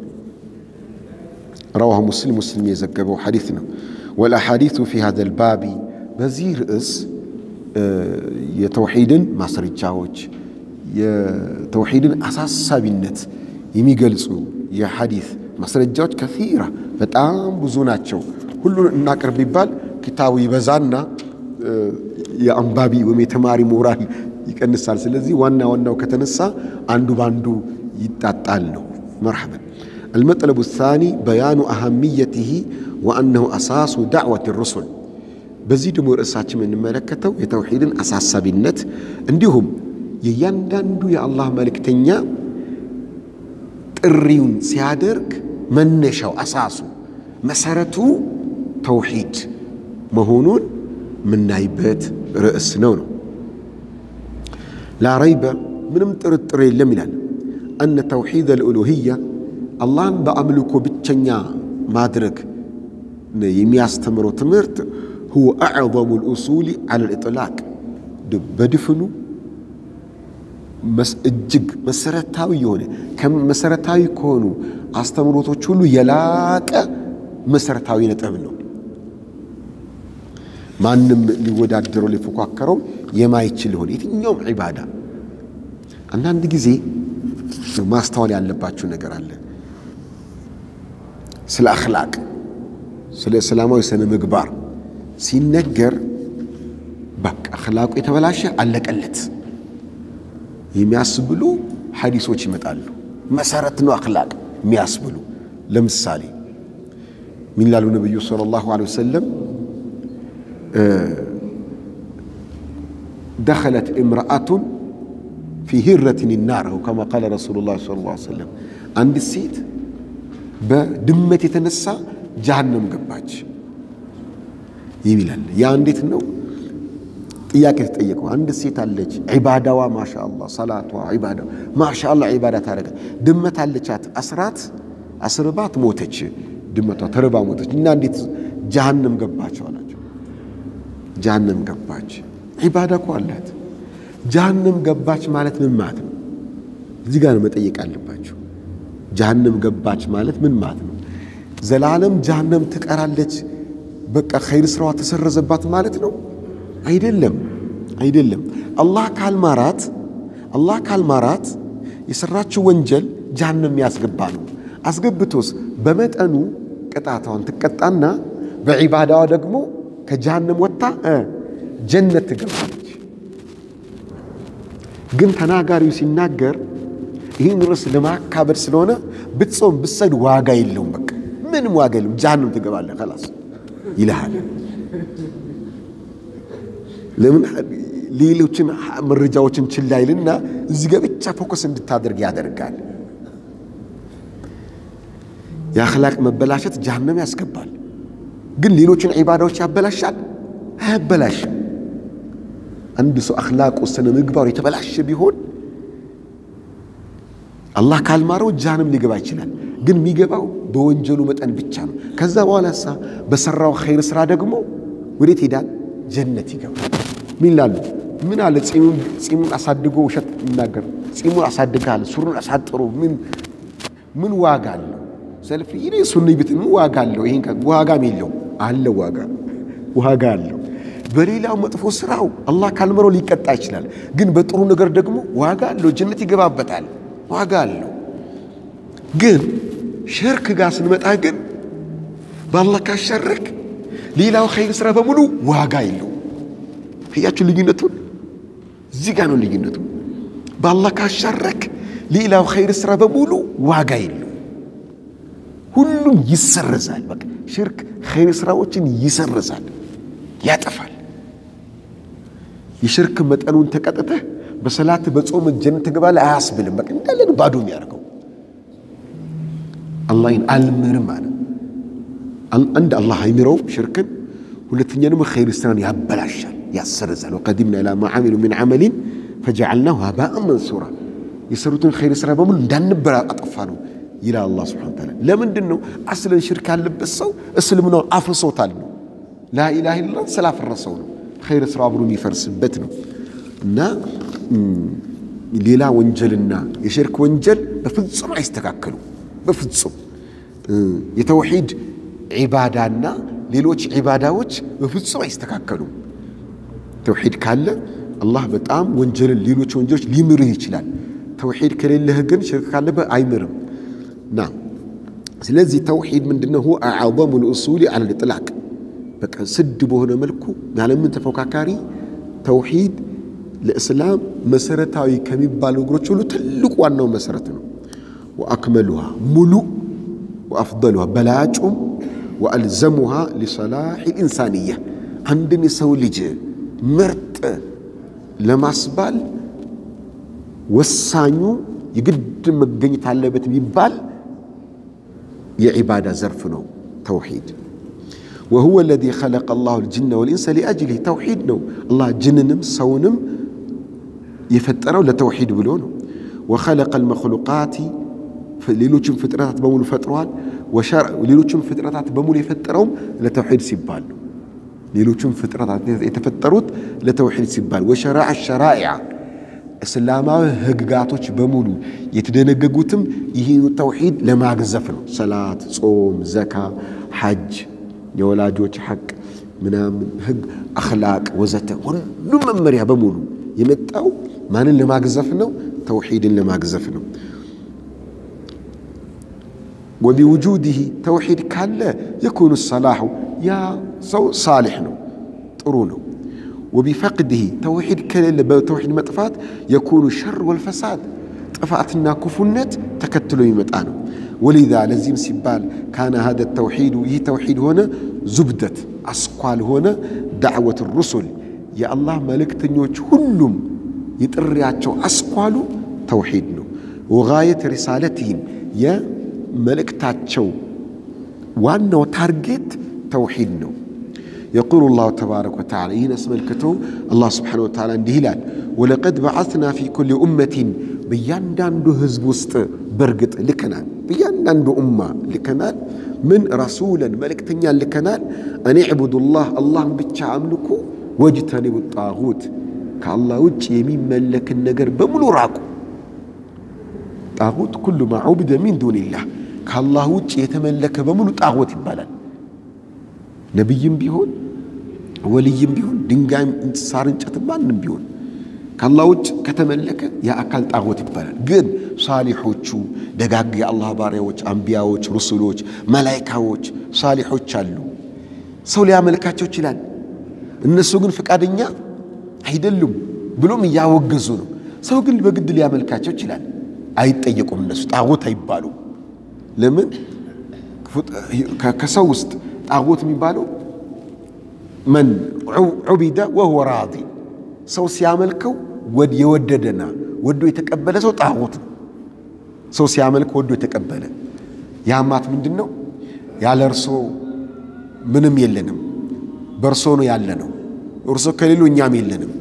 رواه مسلم يዘገበው ሐዲስ ነው والأحاديث في هذا الباب በዚህ ርዕስ የተውሂድን ማስረጃዎች የተውሂድን አሳሳቢነት የሚገልጹ የሐዲስ ማስረጃዎች كثيرة በጣም ብዙ ናቸው ሁሉን እናቀርብ ይባል ኪታቡ ይበዛና የአንባቢ ወይም የተማሪ ሞራል ይቀንሳል ስለዚህ ዋናው ከተነሳ አንዱ ባንዱ ይጣጣል ነው مرحبا المطلب الثاني بيان أهميته وأنه أساس دعوة الرسل በዚህ ደግሞ ርዕሳችን እንመለከተው የተውሂድን አሳሳቢነት እንዲሁም የያንዳንዱ የአላህ መልእክተኛ ጥሪውን ሲያደርግ መነሻው አሳሱ መሰረቱ ተውሂድ መሆኑን ምናይበት ርዕስ ነው لا ريب ምንም ጥርጥር የለም ይላል أن توحيد الألوهية አላህን በአምልኮ ብቸኛ ማድረግ የሚያስተምረው ትምህርት هو أعظم الأصول على الإطلاق بدفن እጅግ መሰረታዊ የሆነ ከመሰረታዊ ከሆኑ አስተምሮቶች ሁሉ የላቀ መሰረታዊ ነጥብ ነው ማንንም ሊወዳደረው ሊፎካከረው የማይችል ሆነ የትኛውም ዒባዳ አንዳንድ ጊዜ ማስተዋል ያለባችሁ ነገር አለ ስለ አኽላቅ ስለ እስላማዊ ስነ ምግባር ሲነገር በቃ አኽላቁ የተበላሸ አለቀለት የሚያስብሉ ሐዲሶች ይመጣሉ መሰረት ነው አኽላቅ የሚያስብሉ ለምሳሌ ምን ይላሉ ነብዩ ሰለላሁ ዐለይሂ ወሰለም دخلت امرأة في هرة النار كما قال رسول الله صلى الله عليه وسلم عند السيد بدمة تنسى جهنم ገባች ይላል ያ እንዴት ነው ጥያቄ ተጠየቀው አንድ ሴት አለች ዒባዳዋ ማሻአላህ ሰላቷ ዒባዳዋ ማሻአላህ ዒባዳ ታረገ ድመት አለቻት አስርባት ሞተች ድመቷ ተርባ ሞተች እና እንዴት جهنم ገባች አላቸው جهنم ገባች ዒባዳ ቆላት جهنم ገባች ማለት ምን ማለት ነው እዚህ ጋር መጠየቅ አለባችሁ جهنم ገባች ማለት ምን ማለት ነው ዘላለም جهنم ትቀራለች በቃ ኸይር ስራዋ ተሰረዘባት ማለት ነው አይደለም አላህ ካልማራት የሰራችው ወንጀል جهنم ያስገባ ነው አስገብቶስ በመጠኑ ቅጣቷን ትቀጣና በዒባዳዋ ደግሞ ከجهنم ወጣ ጀነት ትገባለች ግን ተናጋሪው ሲናገር ይሄን ርዕስ ለማካበድ ስለሆነ ብትጾም ብትሰግድ ዋጋ የለውም በቃ ምንም ዋጋ የለውም جهنم ትገባለህ خلاص ይላል ለምን ሌሎችን መረጃዎችን ችላ ይልና እዚህ ጋር ብቻ ፎከስ እንድታደርግ ያደርጋል የአኽላቅ መበላሸት جهنم ያስገባል ግን ሌሎችን ዒባዳዎች ያበላሻል አያበላሽም አንድ ሰው አኽላቁ ስነ ምግባሩ የተበላሸ ቢሆን አላህ ካልማረው جهنم ሊገባ ይችላል ግን የሚገባው በወንጀሉ መጠን ብቻ ነው። ከዛ በኋላሳ በሰራው ኸይር ስራ ደግሞ ወዴት ሄዳል? ጀነት ይገባል። ምን ይላሉ? ምን አለ ጺሙን አሳድጎ ውሸት ይናገር፣ ጺሙን አሳድጋል፣ ሱሩን አሳጥሮ ምን ዋጋ አለው? ሰልፍ ይሄ ሱኒ ቢት ምን ዋጋ አለው? ይሄን ዋጋም የለውም። አለ ዋጋ አለው። በሌላው መጥፎ ስራው አላህ ካልመረው ሊቀጣ ይችላል። ግን በጥሩ ነገር ደግሞ ዋጋ አለው፣ ጀነት ይገባበታል፣ ዋጋ አለው። ግን ሽርክ ጋር ስንመጣ ግን በአላህ ካሸረክ ሌላው ኸይር ስራ በሙሉ ዋጋ የለው። ያያችሁ ልዩነቱን? እዚህ ጋር ነው ልዩነቱ። በአላህ ካሸረክ ሌላው ኸይር ስራ በሙሉ ዋጋ የለው፣ ሁሉም ይሰረዛል። በቃ ሽርክ ኸይር ስራዎችን ይሰረዛል፣ ያጠፋል። የሽርክ መጠኑን ተቀጥተህ በሰላት በጾም ጀነት ትገባለህ አያስብልም። በቃ እንዳለ ባዶ የሚያደርገው አላህን አልምርም አለ። አንድ አላህ አይምረው ሽርክን፣ ሁለተኛ ደግሞ ኸይር ስራን ያበላሻል፣ ያሰርዛል። ወቀዲምና ኢላ ማ ዓሚሉ ሚን ዐመሊን ፈጀዐልናሁ ሀባአን መንሱራ። የሰሩትን ኸይር ስራ በሙሉ እንዳንበራ አጠፋ ነው ይላል አላህ ሱብሓነሁ ወተዓላ። ለምንድን ነው? አስለን ሽርክ ያለበት ሰው እስልምናውን አፍርሶታል ነው። ላኢላሃ ኢለላህ ስላፈረሰው ነው ኸይር ስራ አብሮ የሚፈርስበት ነው። እና ሌላ ወንጀልና የሽርክ ወንጀል በፍጹም አይስተካከሉ። በፍጹም የተውሂድ ዒባዳና ሌሎች ዒባዳዎች በፍጹም አይስተካከሉም። ተውሂድ ካለ አላህ በጣም ወንጀልን ሌሎች ወንጀሎች ሊምርህ ይችላል። ተውሂድ ከሌለህ ግን ሽርክ ካለብህ አይምርም። ና ስለዚህ ተውሂድ ምንድነው? هو اعظم الاصول على الاطلاق። በቃ ስድ በሆነ መልኩ ያለምን ተፎካካሪ ተውሂድ ለእስላም መሰረታዊ ከሚባሉ ነገሮች ሁሉ ትልቁ ዋናው መሰረት ነው። واكملها ሙሉ وافضلها በላጩም والزمها لصلاح الانسانيه። አንድን ሰው ልጅ ምርጥ ለማስባል ወሳኙ የግድ መገኘት አለበት የሚባል የዒባዳ ዘርፍ ነው ተውሂድ። وهو الذي خلق الله الجن والإنس لأجله توحيد ነው። الله جنንም ሰውንም የፈጠረው ለተውሂድ ብሎ ነው። وخلق المخلوقات ሌሎችም ፍጥረታት በሙሉ ፈጥሯል። ሌሎችም ፍጥረታት በሙሉ የፈጠረውም ለተውሂድ ሲባል ነው። ሌሎችም ፍጥረታት የተፈጠሩት ለተውሂድ ሲባል وشرع الشرائع እስላማዊ ህግጋቶች በሙሉ የተደነገጉትም ይሄው ተውሂድ ለማግዘፍ ነው። ሰላት፣ ጾም፣ ዘካ፣ ሐጅ፣ የወላጆች ሐቅ ምናምን ህግ፣ አኽላቅ ወዘተ ሁሉም መመሪያ በሙሉ የመጣው ማንን ለማግዘፍ ነው? ተውሂድን ለማግዘፍ ነው። وبوجوده توحيد كله يكون الصلاح يا سو صالح ነው ጥሩ ነው። وبفقده توحيد كله بتوحيد مطفات يكون الشر والفساد طفاتنا كفنت تكتلوا يمጣ ነው። ولذا لازم ሲባል كان هذا التوحيد ይህ ተውሂድ ሆነ زبدة አስኳል ሆነ دعوة الرسل يا الله መልእክተኞች ሁሉም ይጥሪያቸው አስኳሉ ተውሂድ ነው። وغاية رسالتهم يا መልእክታቸው ዋናው ታርጌት ተውሂድ ነው። يقول الله تبارك وتعالى هنا اسم الكتو الله سبحانه وتعالى እንዲህ ይላል ولقد بعثنا في كل أمة በእያንዳንዱ ህዝብ ውስጥ በርግጥ ልከናል። በእያንዳንዱ ኡማ ልከናል። ምን ረሱላን መልእክተኛ ልከናል። أن اعبدوا الله الله ብቻ አምልኩ واجتنبوا الطاغوت ከአላህ ውጭ የሚመለክን ነገር በሙሉ ራቁ። طاغوت كل ما عبد من دون الله ከአላህ ውጭ የተመለከ በሙሉ ጣዖት ይባላል። ነብይም ቢሆን ወልይም ቢሆን ድንጋይም እንስሳር እንጨት ማንም ቢሆን ከአላህ ውጭ ከተመለከ ያ አካል ጣዖት ይባላል። ግን ሳሊሖቹ ደጋግ የአላህ ባሪያዎች አንቢያዎች፣ ሩሱሎች፣ መላእክቶች ሳሊሖች አሉ። ሰው ሊያመልካቸው ይችላል። እነሱ ግን ፍቃደኛ አይደሉም ብሎም ያወገዙ ነው። ሰው ግን በግድ ሊያመልካቸው ይችላል። አይጠየቁም። እነሱ ጣዖት አይባሉ። ለምን? ከሰው ውስጥ ጣዖት የሚባለው من عبد وهو راضي ሰው ሲያመልከው የወደደና ወዶ የተቀበለ ሰው ጣዖት ነው። ሰው ሲያመልከው ወዶ የተቀበለ ያማት ምንድነው? ያለ እርሶ ምንም የለንም፣ በርሶ ነው ያለነው፣ እርሶ ከሌሉ እኛም የለንም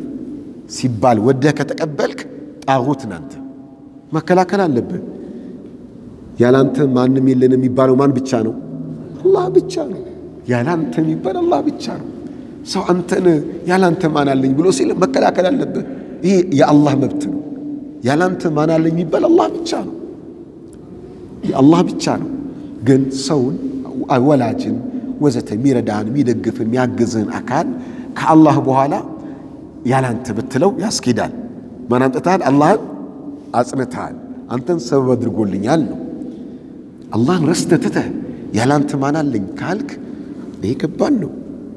ሲባል ወደ ከተቀበልክ ጣዖት ናንተ መከላከል አለብህ። ያላንተ ማንም የለም የሚባለው ማን ብቻ ነው? አላህ ብቻ ነው። ያላንተ የሚባል አላህ ብቻ ነው። ሰው አንተን ያላንተ ማን አለኝ ብሎ ሲል መከላከል አለበት። ይሄ የአላህ መብት ነው። ያላንተ ማን አለኝ የሚባል አላህ ብቻ ነው። የአላህ ብቻ ነው። ግን ሰውን ወላጅን ወዘተ የሚረዳህን የሚደግፍን የሚያግዝህን አካል ከአላህ በኋላ ያላንተ ብትለው ያስኬዳል። ማን አምጥተሃል? አላህን አጽንተሃል። አንተን ሰበብ አድርጎልኛል ነው። አላህን ረስተህ ትተህ ያላንተ ማን አለኝ ካልክ ይሄ ከባድ ነው።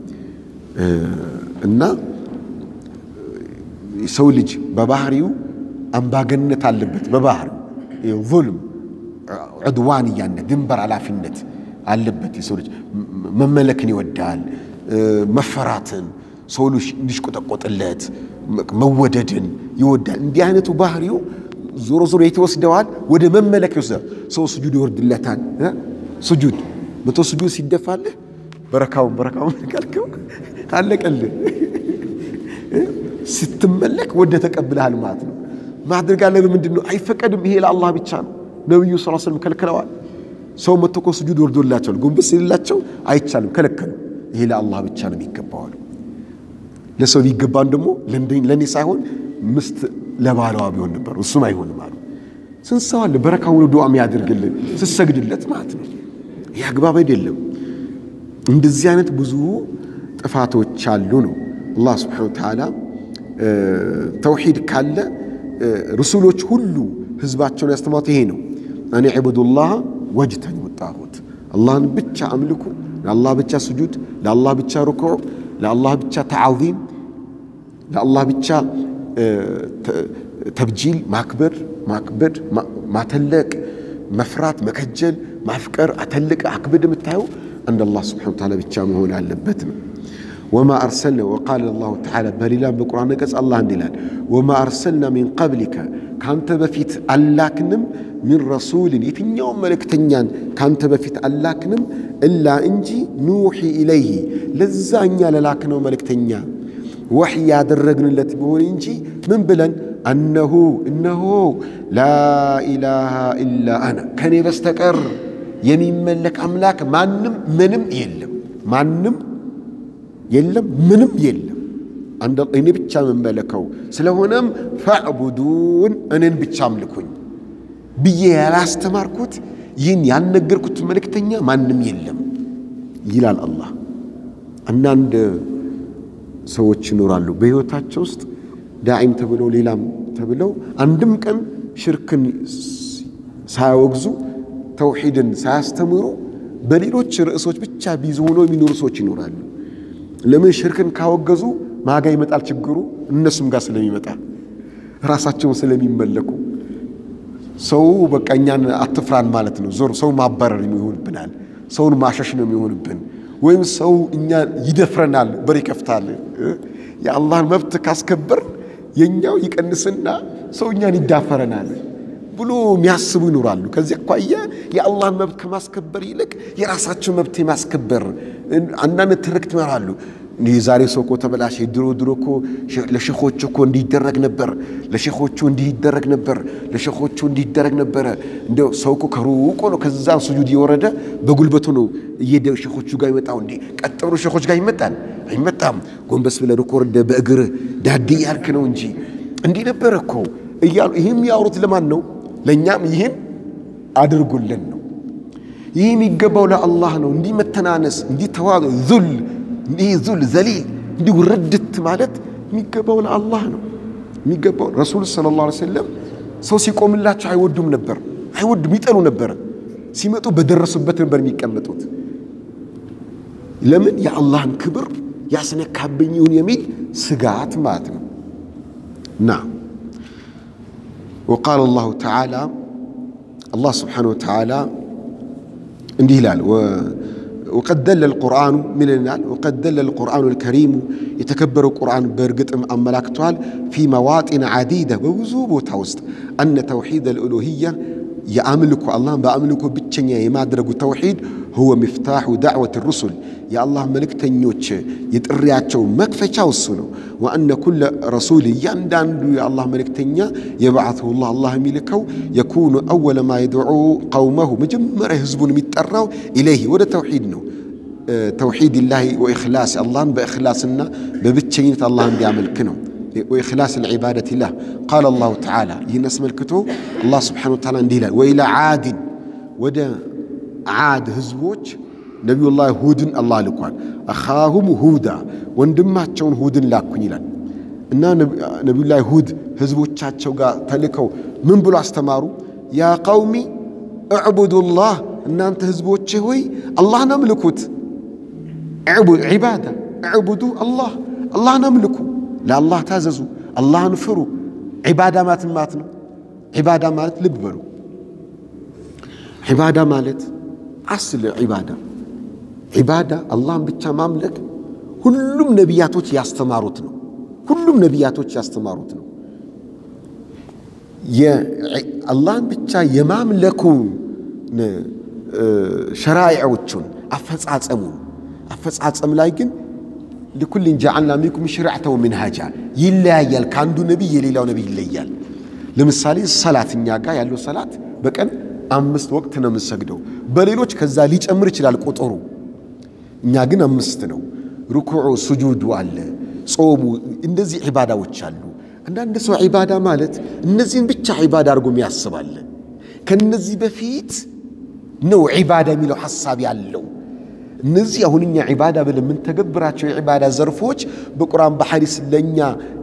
እና ሰው ልጅ በባህሪው አምባገነንነት አለበት። በባህሪው ዙልም ዑድዋንያነት ድንበር ኃላፊነት አለበት። የሰው ልጅ መመለክን ይወዳል፣ መፈራትን፣ ሰው ልጅ እንዲሽቆጠቆጥለት መወደድን ይወዳል። እንዲህ አይነቱ ባህሪው ዞሮ ዞሮ የተወስደዋል ወደ መመለክ ይወስዳል። ሰው ስጁድ ይወርድለታል። ስጁድ መቶ ስጁድ ሲደፋልህ በረካውን ካልከው አለቀልህ። ስትመለክ ወደ ተቀብለሃል ማለት ነው። ማድረግ አለብህ ምንድነው? አይፈቀድም። ይሄ ለአላህ ብቻ ነው። ነብዩ ሰለላሁ ዐለይሂ ወሰለም ከልክለዋል። ሰው መጥቶ እኮ ስጁድ ወርዶላቸዋል፣ ጎንበስ ይላቸው አይቻልም፣ ከለከሉ። ይሄ ለአላህ ብቻ ነው የሚገባው። ለሰው ቢገባን ደግሞ ለኔ ሳይሆን ምስት ለባሏ ቢሆን ነበር፣ እሱም አይሆንም አሉ። ስንት ሰው አለ በረካውን ዱዓ የሚያደርግልን ስትሰግድለት ማለት ነው። ይሄ አግባብ አይደለም። እንደዚህ አይነት ብዙ ጥፋቶች አሉ ነው። አላህ ሱብሓነሁ ወተዓላ ተውሂድ ካለ ረሱሎች ሁሉ ህዝባቸውን ያስተማሩት ይሄ ነው። አን ዕቡዱላህ ወጅተኒቡ ጣጉት፣ አላህን ብቻ አምልኩ፣ ለአላህ ብቻ ስጁድ፣ ለአላህ ብቻ ሩኩዕ፣ ለአላህ ብቻ ተዓዚም፣ ለአላህ ብቻ ተብጂል ማክበድ ማተለቅ መፍራት መከጀል ማፍቀር አተልቅ አክብድ የምታየው عند الله سبحانه وتعالى ብቻ መሆን አለበት ነው። وما أرسلنا وقال الله تعالى بليلا بقرآن قص الله عندنا وما أرسلنا من قبلك كانت بفيت ألاكنم من رسول يتنيوم ملكتنيان كانت بفيت ألاكنم إلا إنجي نوحي إليه لزانيا للاكنو ملكتنيان وحي يادرقن التي بهون إنجي من بلن إنه لا إله إلا أنا كان يبستقر يمين ملك أملاك منم يلم عند إني بتشام ملكه سلهونم فاعبدون أنن بتشام لكون بيه لاستماركوت ينجركوت ملك تنيا منم يلم يلال الله أن عند سوتش نورالو بيوتاچ ውስጥ ዳዒም ተብለው ሌላም ተብለው አንድም ቀን ሽርክን ሳያወግዙ ተውሂድን ሳያስተምሩ በሌሎች ርዕሶች ብቻ ቢዙ ሆኖ የሚኖሩ ሰዎች ይኖራሉ። ለምን ሽርክን ካወገዙ ማጋ ይመጣል ችግሩ እነሱም ጋር ስለሚመጣ ራሳቸውን ስለሚመለኩ ሰው በቃኛን አትፍራን ማለት ነው። ዞር ሰው ማባረር የሚሆንብናል፣ ሰውን ማሸሽ ነው የሚሆንብን፣ ወይም ሰው እኛ ይደፍረናል በር ይከፍታል። የአላህን መብት ካስከበር የኛው ይቀንስና ሰው እኛን ይዳፈረናል ብሎ የሚያስቡ ይኖራሉ። ከዚህ አኳያ የአላህን መብት ከማስከበር ይልቅ የራሳቸው መብት ማስከበር አንዳንድ ትርክት ይመራሉ። ዛሬ ሰው እኮ ተበላሸ፣ ድሮ እኮ ለሸኾቹ እኮ እንዲደረግ ነበር፣ ለሸኾቹ እንዲደረግ ነበር። እንደው ሰው እኮ ከሩቅ ነው ከዛ ስጁድ ይወረደ በጉልበቱ ነው እየደ ሸኾቹ ጋር ይመጣው። እንዴ ቀጥሩ ሸኾች ጋር ይመጣል አይመጣም? ጎንበስ ብለ ወርደ በእግር ዳዲ ያልክ ነው እንጂ እንዲህ ነበር እኮ እያሉ ይሄም ያወሩት ለማን ነው? ለኛም ይሄን አድርጉልን ነው። ይሄ የሚገባው ለአላህ ነው። እንዲህ መተናነስ እንዲህ ተዋዱ ዙል ዘሊል እንዲህ ወረድት ማለት የሚገባው ለአላህ ነው። የሚገባው ረሱል ሰለላሁ ዐለይሂ ወሰለም ሰው ሲቆምላቸው አይወዱም ነበር፣ ይጠሉ ነበር። ሲመጡ በደረሱበት ነበር የሚቀመጡት። ለምን? የአላህን ክብር ያስነካብኝ ይሁን የሚል ስጋት ማለት ነው። نعم وقال الله تعالى الله سبحانه وتعالى اندي هلال وقد دل القرآن من النال وقد دل القرآن الكريم يتكبر القرآن برقتم أملاكتوال في مواطن عديدة ووزوب وتوست أن توحيد الألوهية يأملك الله بأملك بتشنيا يمادرك توحيد هو مفتاح دعوة الرسل يا الله ملك تنيوش يترياتشو مكفتشاو السنو وأن كل رسول يندان يا الله ملك تنيا يبعثه الله ملكه يكون أول ما يدعو قومه مجمر حزبون متراو إليه وده توحيدنا توحيد الله وإخلاص الله بإخلاصنا ببتشينة الله بيعملكنا وإخلاص العبادة له قال الله تعالى ينسم الكتب الله سبحانه وتعالى نديلا وإلى عاد وده عاد هزبوج نبي الله هود الله لكوان أخاهم هودا وندماتشون هود لاكون يلان إن نبي الله هود هزبوج تشاتشوغا تلكو من بلو استمارو يا قومي اعبدوا الله إن أنت هزبوج شهوي الله نملكوت عبادة اعبدوا الله نملكو لا الله تاززوا الله نفروا عبادة ماتنا عبادة مالت لببرو عبادة مالت أصل عبادة الله بيتشا مملك كلهم نبياتوች ያስተማሩት ነው ሁሉም ነቢያቶች ያስተማሩት ነው የአላህን ብቻ የማምለኩ ሸራኢዖቹን አፈጻጸም ላይ ግን لكل جعلنا منكم شرعة ومنهاجا يليال كاندو نبي يليلاو نبي يليال لمثالي الصلاة نياغا يالو صلاة بكن 5 وقت ነው የምንሰግደው በሌሎች ከዛ ሊጨምር ይችላል ቁጥሩ እኛ ግን 5 ነው ሩኩዑ ሱጁዱ አለ ጾሙ እንደዚህ ዒባዳዎች አሉ አንዳንድ ሰው ዒባዳ ማለት እነዚህን ብቻ ዒባዳ አድርጎ የሚያስባል ከነዚህ በፊት ነው ዒባዳ የሚለው ሐሳብ ያለው እነዚህ አሁንኛ ዒባዳ ብለን ምን ተገብራቸው የዒባዳ ዘርፎች በቁርአን በሐዲስ ለኛ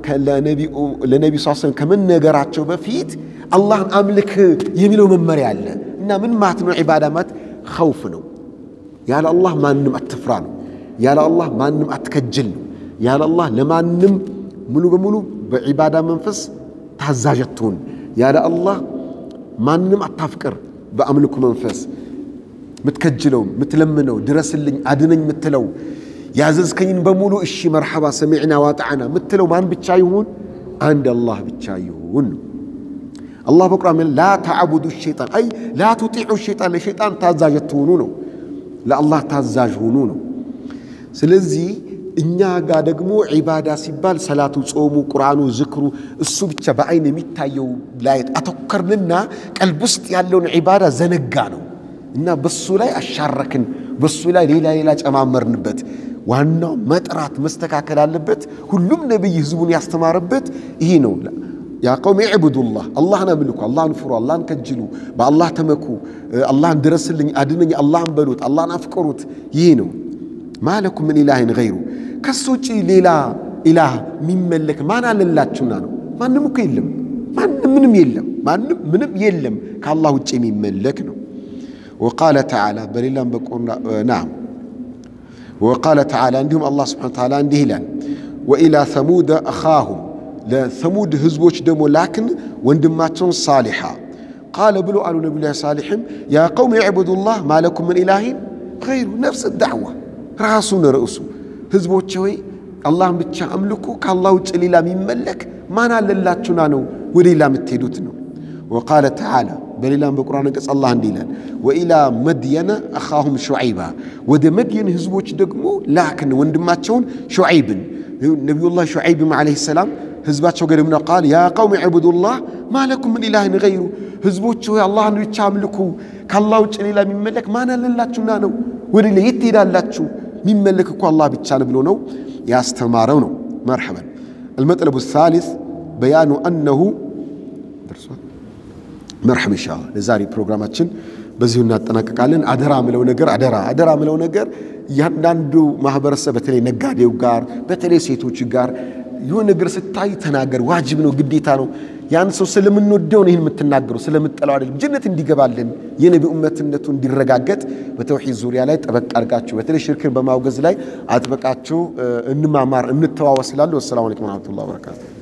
ለነብዩ ሰለላሁ ከመነገራቸው በፊት አላህን አምልክ የሚለው መመሪያ አለ እና ምን ማለት ነው ዒባዳ ማለት ኸውፍ ነው ያለ አላህ ማንንም አትፍራ ነው ያለ አላህ ማንንም አትከጅል ነው ያለ አላህ ለማንንም ሙሉ በሙሉ በዒባዳ መንፈስ ታዛዥቱን ያለ አላህ ማንንም አታፍቅር በአምልኩ መንፈስ متكجلو متلمنو درسلኝ አድነኝ ምትለው ያዘዝከኝን በሙሉ እሺ መርሐባ ሰሚዕና ዋጣዕና ምትለው ማን ብቻ ይሁን አንድ አላህ ብቻ ይሁን الله በቁርአን لا تعبدوا الشيطان أي لا تطيعوا الشيطان ለሸይጣን ታዛዥ ትሁኑ ነው ለአላህ ታዛዥ ሁኑ ነው ስለዚህ እኛ ጋር ደግሞ ዒባዳ ሲባል ሰላቱ ጾሙ ቁርአኑ ዝክሩ እሱ ብቻ በአይን የሚታየው ላይ አተከርንና ቀልብ ውስጥ ያለውን ዒባዳ ዘነጋ ነው እና በሱ ላይ አሻረክን በሱ ላይ ሌላ ጨማመርንበት ዋናው መጥራት መስተካከል አለበት ሁሉም ነብይ ህዝቡን ያስተማረበት ይሄ ነው ያ ቀውም ይዕቡዱላህ አላህን አምልኩ አላህን ፍሩ አላህን ከጅሉ በአላህ ተመኩ አላህን ድረስልኝ አድነኝ አላህን በሉት አላህን አፍቅሩት ይሄ ነው ማለኩም ምን ኢላህን ገይሩ ከሱጪ ሌላ ኢላህ ሚመለክ ማን አለላችሁና ነው ማንም እኮ የለም ማንም ምንም የለም ከአላህ ውጪ የሚመለክ ነው وقال تعالى بل لم بقولنا نعم وقال تعالى عندهم الله سبحانه وتعالى عنده هلال وإلى ثمود أخاهم لثمود هزبوش دمو لكن وندماتهم صالحا قال بلو قالوا نبي الله صالح يا قوم اعبدوا الله ما لكم من إله غيره نفس الدعوة راسون رؤسو هزبوش شوي الله بتشا أملكو كالله وجل لا مملك ما نال الله تشنانو ولي لا متهدوتنو وقال تعالى بل لم بقرآن قص الله عندنا وإلى مدين أخاهم شعيبا ود مدين هزبوش دقمو لكن وندماتشون شعيب نبي الله شعيب عليه السلام هزباتشو قدمنا قال يا قوم اعبدوا الله ما لكم من إله غيره هزبوش الله أنه يتشاملكو كالله وجل لا من ملك ما نالله تشنانو ولي يتيدا لاتشو من ملككو الله بتشان بلونو يا استمارونو مرحبا المطلب الثالث بيان أنه مرحبا إن شاء الله لزاري برنامجنا بزيونا تناققالن أدرا ملو نجر أدرا ملو نجر يهندو مهبرسة بتلي نجاري وجار بتلي سيتوش جار يون نجر ستاي تناقر واجب إنه قديتانو يعني سو سلم إنه دون هين متناقروا سلم التلوار الجنة دي قبالن ينبي أمتنا تون دي الرجاجات بتوحيد زوريا لاي تبقى أرجعتشو بتلي شركة بماوجز لاي أتبقى أتشو إن معمار إن التواصل والسلام عليكم ورحمة الله وبركاته